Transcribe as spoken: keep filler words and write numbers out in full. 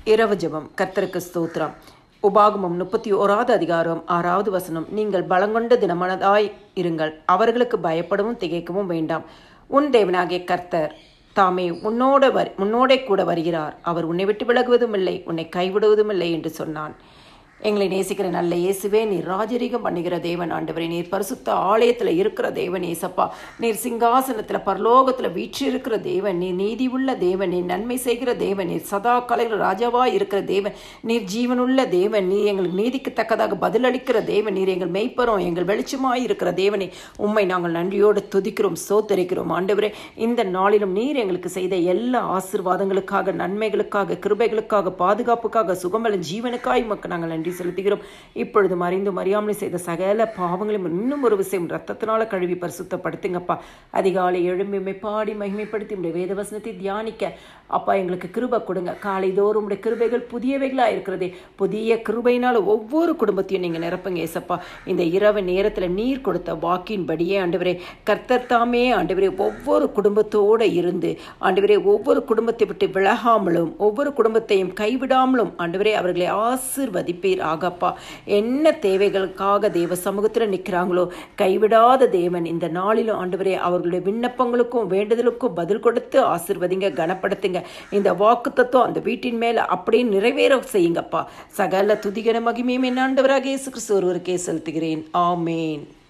இரவு ஜெபம். கர்த்தருக்கு ஸ்தோத்திரம். உபாகமம் முப்பத்தி ஓராவது அதிகாரம் ஆறாவது வசனம். நீங்கள் பலங்கொண்ட தினமனதாய் இருங்கள், அவர்களுக்கு பயப்படவும் திகைக்கவும் வேண்டாம். உன் தேவனாகிய கர்த்தர் தாமே உன்னோட வரி முன்னோடே கூட வருகிறார். அவர் உன்னை விட்டு விலகுவதும் இல்லை, உன்னை கைவிடுவதும் இல்லை என்று சொன்னான். எங்களை நேசிக்கிற நல்ல இயேசுவே, நீர் ராஜரீகம் பண்ணுகிற தேவன் ஆண்டவரே, நீர் பரிசுத்த ஆலயத்தில் இருக்கிற தேவன் ஏசப்பா, நீர் சிங்காசனத்தில் பரலோகத்தில் வீற்றிருக்கிற தேவன், நீர் நீதி உள்ள தேவன், நீர் நன்மை செய்கிற தேவன், நீர் சதா காலங்கள் ராஜாவாக இருக்கிற தேவன், நீர் ஜீவனுள்ள தேவன், நீர் எங்களுக்கு நீதிக்கு தக்கதாக பதிலளிக்கிற தேவன், நீர் எங்கள் மெய்ப்பரும் எங்கள் வெளிச்சமாய் இருக்கிற தேவனை உம்மை நாங்கள் நன்றியோடு துதிக்கிறோம், சோத்தரிக்கிறோம். ஆண்டவரே, இந்த நாளிலும் நீர் எங்களுக்கு செய்த எல்லா ஆசீர்வாதங்களுக்காக, நன்மைகளுக்காக, கிருபைகளுக்காக, பாதுகாப்புக்காக, சுகமல ஜீவனுக்காய் உமக்கு நாங்கள் நன்றி செலுத்துகிறோம். இப்பொழுது மறைந்து மறியாமல் செய்த சகல பாவங்களையும் இன்னும் ஒரு விஷயம் ரத்தத்தினால கழுவி பரிசுத்தப்படுத்துங்கப்பா. அதிகாலை எழும்பி பாடி மகிமைப்படுத்தி உடைய வேத வசனத்தை தியானிக்க அப்பா எங்களுக்கு கிருபை கொடுங்க. காலைதோறும் உடைய கிருபைகள் புதியவைகளாக இருக்கிறதே, புதிய கிருபையினால் ஒவ்வொரு குடும்பத்தையும் நீங்கள் நிரப்புங்க ஏசப்பா. இந்த இரவு நேரத்தில் நீர் கொடுத்த வாக்கின்படியே ஆண்டவரே, கர்த்தர் தாமே ஆண்டவரே ஒவ்வொரு குடும்பத்தோடு இருந்து ஆண்டவரே ஒவ்வொரு குடும்பத்தை விட்டு விலகாமலும் ஒவ்வொரு குடும்பத்தையும் கைவிடாமலும் ஆண்டவரே அவர்களை ஆசீர்வதிப்பீர் ஆகப்பா. என்ன தேவைகளுக்காக தேவ சமூகத்தில் நிற்கிறாங்களோ கைவிடாத தேவன் இந்த நாளிலும் ஆண்டவரே அவர்களுடைய விண்ணப்பங்களுக்கும் வேண்டுதலுக்கும் பதில் கொடுத்து ஆசீர்வதிங்க, கனப்படுத்துங்க. இந்த வாக்கு தத்துவம் அந்த வீட்டின் மேல அப்படியே நிறைவேற செய்யுங்கப்பா. சகல துதிகர மகிமையும் என் ஆண்டவராகிய இயேசு கிறிஸ்து ஒருவருக்கே செலுத்துகிறேன். ஆமேன்.